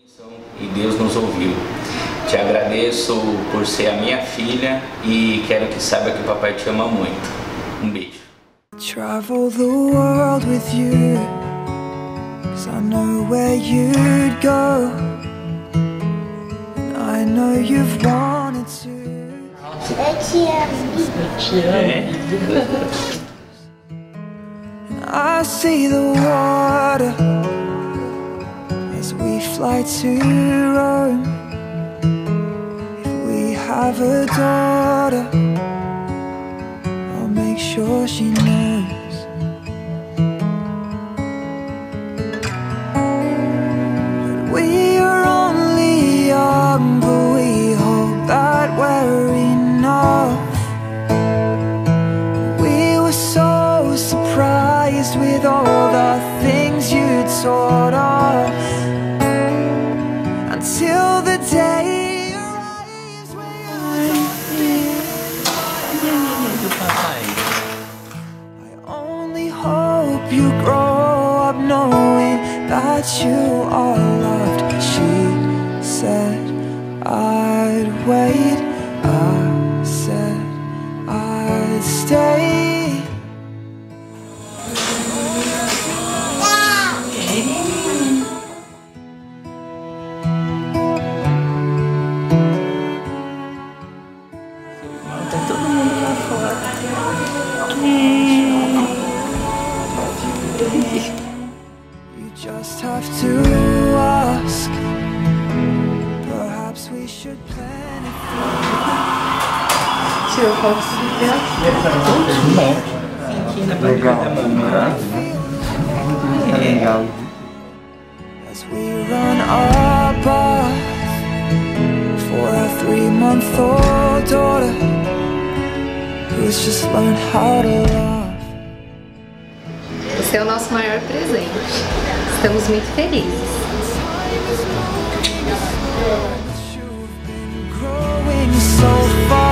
E Deus nos ouviu. Te agradeço por ser a minha filha e quero que saiba que o papai te ama muito. Um beijo. Travel the world with you, 'cause I know where you'd go, and I know you've wanted to. Eu te amo. I see the water as we fly to Rome. If we have a daughter, I'll make sure she knows. That we are only young, but we hope that we're enough. We were so surprised with all the things you taught us, until the day arrives when I only hope you grow up knowing that you are loved. She said I'd wait, I said I'd stay. You just have to ask. Perhaps we should plan it. Tirou foto Legal. As we run our path for our 3-month-old daughter, who's just learned how to love. Você é o nosso maior presente. Estamos muito felizes. You've been growing so far.